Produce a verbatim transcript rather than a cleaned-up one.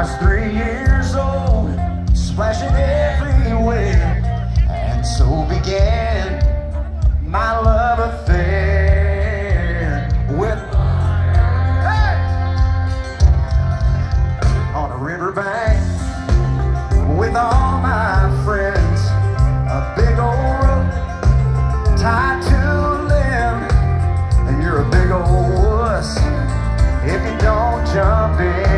was three years old, splashing everywhere, and so began my love affair with hey! On a riverbank with all my friends, a big old rope tied to a limb, and you're a big old wuss if you don't jump in.